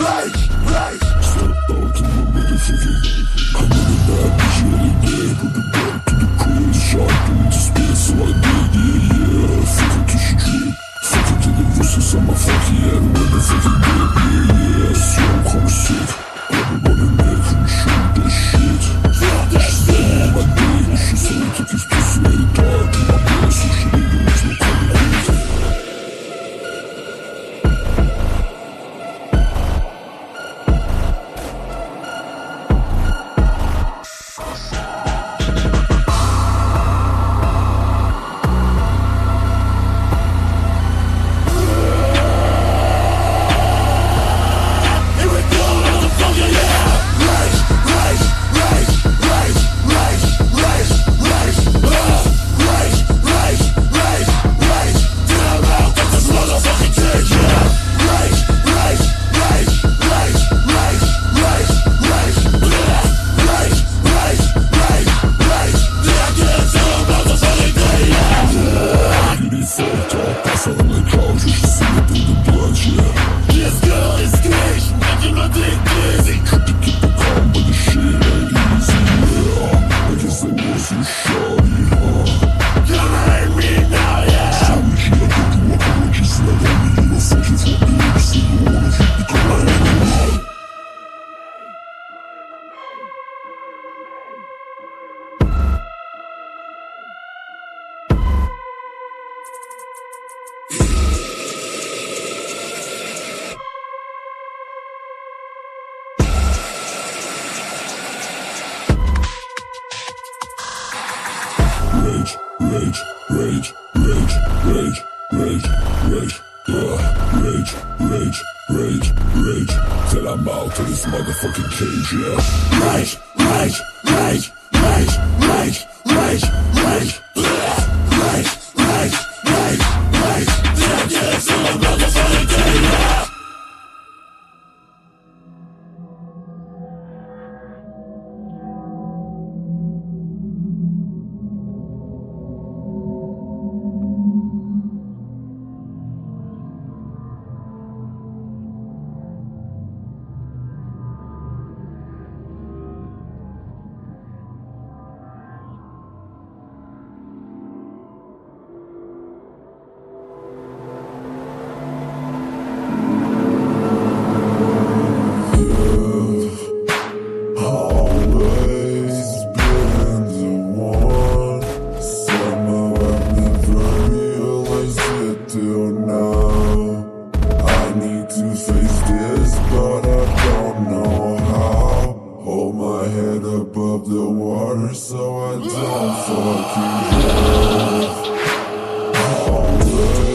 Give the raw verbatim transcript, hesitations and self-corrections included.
rage, rage. Step out to my motherfucker. I'm in the back, cause you ain't there. Put the back to the crib, shot through the spit, so I did, yeah, yeah. Fuck it till she drip, fuck it till the wrist on my funky head, motherfucking dip, yeah, yeah. So I'm kinda sick, grab it on the neck and shoot that shit. Shoot that shit. On my dick, she said I took his pussy at the dark in my bed, so she didn't know what's no coming quick. Rage, rage, rage, rage, rage, rage, rage, uh, rage, rage, rage, rage, till I'm out of this motherfucking cage, yeah. Rage, rage, rage, rage, rage, rage, rage, uh, rage, rage, rage, rage, till I get to the motherfucking cage, yeah. Above the water, so I don't fucking have always.